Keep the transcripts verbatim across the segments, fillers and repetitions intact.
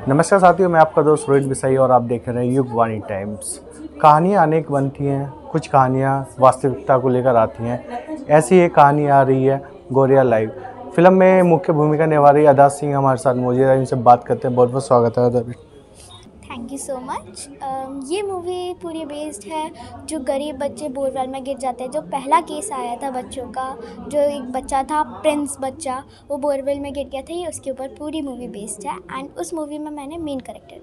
नमस्कार साथियों, मैं आपका दोस्त रोहित बिसाई और आप देख रहे हैं युगवाणी टाइम्स। कहानियाँ अनेक बनती हैं, कुछ कहानियाँ वास्तविकता को लेकर आती हैं। ऐसी एक कहानी आ रही है गोरिया लाइव फिल्म में मुख्य भूमिका निभा रही अदा सिंह हमारे साथ मौजूद है। इनसे बात करते हैं। बहुत बहुत स्वागत है Ada. Thank you so much. ये मूवी पूरी बेस्ड है जो गरीब बच्चे बोरवेल में गिर जाते हैं। जो पहला केस आया था बच्चों का, जो एक बच्चा था प्रिंस बच्चा, वो बोरवेल में गिर गया था, ये उसके ऊपर पूरी मूवी बेस्ड है। एंड उस मूवी में मैंने मेन कैरेक्टर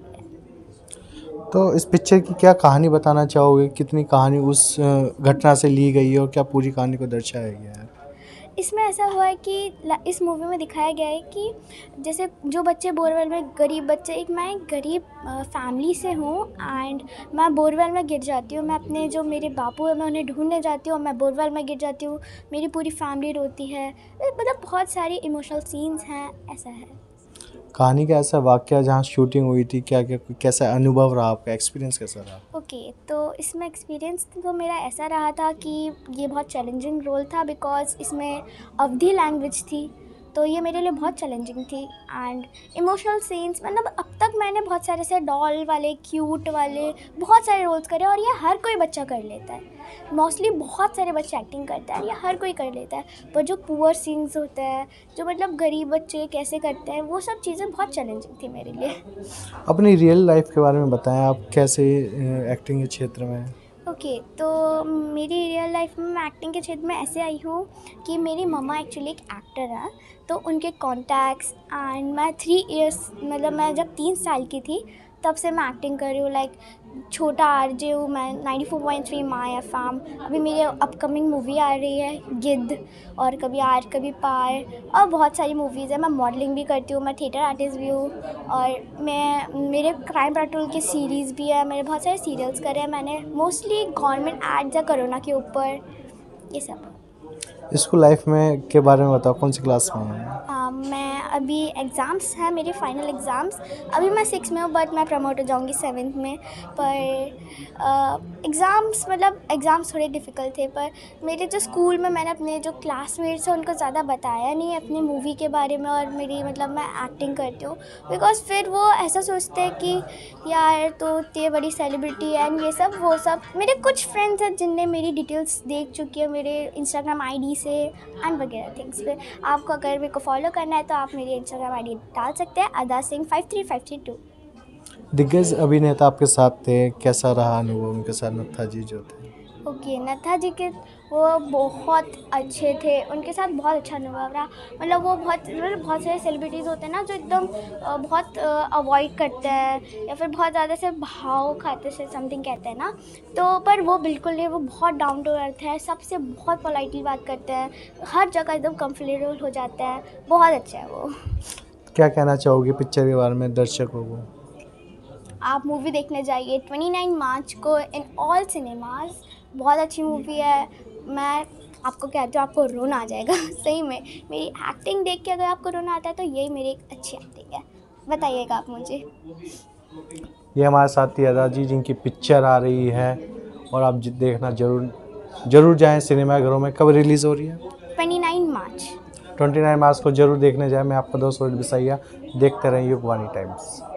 किया। तो इस पिक्चर की क्या कहानी बताना चाहोगे? कितनी कहानी उस घटना से ली गई है और क्या पूरी कहानी को दर्शाया गया है? इसमें ऐसा हुआ है कि इस मूवी में दिखाया गया है कि जैसे जो बच्चे बोरवेल में, गरीब बच्चे, एक मैं एक गरीब फैमिली से हूँ एंड मैं बोरवेल में गिर जाती हूँ। मैं अपने जो मेरे बापू है मैं उन्हें ढूंढने जाती हूँ और मैं बोरवेल में गिर जाती हूँ। मेरी पूरी फैमिली रोती है। मतलब बहुत सारी इमोशनल सीन्स हैं, ऐसा है। कहानी का ऐसा वाक़या जहाँ शूटिंग हुई थी, क्या क्या कैसा अनुभव रहा आपका? एक्सपीरियंस कैसा रहा? ओके okay, तो इसमें एक्सपीरियंस तो मेरा ऐसा रहा था कि ये बहुत चैलेंजिंग रोल था बिकॉज़ इसमें अवधी लैंग्वेज थी, तो ये मेरे लिए बहुत चैलेंजिंग थी। एंड इमोशनल सीन्स, मतलब अब तक मैंने बहुत सारे से डॉल वाले, क्यूट वाले बहुत सारे रोल्स करे और ये हर कोई बच्चा कर लेता है। मोस्टली बहुत सारे बच्चे एक्टिंग करते हैं, ये हर कोई कर लेता है। पर जो पुअर सीन्स होते हैं, जो मतलब गरीब बच्चे कैसे करते हैं, वो सब चीज़ें बहुत चैलेंजिंग थी मेरे लिए। अपनी रियल लाइफ के बारे में बताएं, आप कैसे एक्टिंग के क्षेत्र में? ओके okay, तो मेरी रियल लाइफ में मैं एक्टिंग के क्षेत्र में ऐसे आई हूँ कि मेरी मम्मा एक्चुअली एक एक्टर है, तो उनके कॉन्टैक्ट्स एंड मैं थ्री इयर्स मतलब मैं जब तीन साल की थी तब से मैं एक्टिंग कर रही हूँ। लाइक छोटा आरजे हूँ मैं, ninety four point three my FM. अभी मेरी अपकमिंग मूवी आ रही है गिद्ध, और कभी आर कभी पार, और बहुत सारी मूवीज़ है। मैं मॉडलिंग भी करती हूँ, मैं थिएटर आर्टिस्ट भी हूँ, और मैं मेरे क्राइम पेट्रोल की सीरीज़ भी है। मेरे बहुत सारे सीरियल्स करे हैं मैंने, मोस्टली गवर्नमेंट एड्स या कोरोना के ऊपर, ये सब। स्कूल लाइफ में के बारे में बताओ, कौन सी क्लास में हैं? uh, मैं अभी एग्ज़ाम्स हैं मेरे, फाइनल एग्ज़ाम्स। अभी मैं सिक्स में हूँ बट मैं प्रमोट हो जाऊँगी सेवन्थ में। पर एग्ज़ाम्स मतलब एग्ज़ाम्स थोड़े डिफ़िकल्ट थे, पर मेरे जो स्कूल में मैंने अपने जो क्लासमेट्स हैं उनको ज़्यादा बताया नहीं अपनी मूवी के बारे में और मेरी मतलब मैं एक्टिंग करती हूँ। बिकॉज़ फिर वो ऐसा सोचते हैं कि यार तो ये बड़ी सेलिब्रिटी है एंड ये सब वो सब। मेरे कुछ फ्रेंड्स हैं जिनने मेरी डिटेल्स देख चुकी है मेरे इंस्टाग्राम आईडी से एंड वगैरह थिंग्स पे। आपको अगर मेरे को फॉलो करना है तो आप मेरी इंस्टाग्राम आईडी डाल सकते हैं, Ada Singh five three five three two. दिग्गज अभिनेता आपके साथ थे, कैसा रहा अनुभव उनके साथ? नत्था जी जो थे, ओके okay, नत्था जी के वो बहुत अच्छे थे, उनके साथ बहुत अच्छा अनुभव रहा। मतलब वो बहुत मतलब बहुत सारे सेलिब्रिटीज़ होते हैं ना जो एकदम बहुत अवॉइड करते हैं या फिर बहुत ज़्यादा से भाव खाते से समथिंग कहते हैं ना, तो पर वो बिल्कुल नहीं, वो बहुत डाउन टू अर्थ है, सबसे बहुत पोलाइटली बात करते हैं, हर जगह एकदम कंफर्टेबल हो जाते हैं, बहुत अच्छा है वो। क्या कहना चाहोगे पिक्चर के बारे में दर्शकों को? आप मूवी देखने जाइए उनतीस मार्च को इन ऑल सिनेमाज। बहुत अच्छी मूवी है। मैं आपको कहती हूँ आपको रोना आ जाएगा सही में। मेरी एक्टिंग देख के अगर आपको रोना आता है तो यही मेरी एक अच्छी एक्टिंग है। बताइएगा आप मुझे। ये हमारे साथी अदा जी जिनकी पिक्चर आ रही है और आप देखना जरूर जरूर जाएं सिनेमाघरों में। कब रिलीज़ हो रही है? उनतीस मार्च। उनतीस मार्च को जरूर देखने जाएं। मैं आपका दोस्त रोहित बिसाइया। देखते रहें युगवाणी टाइम्स।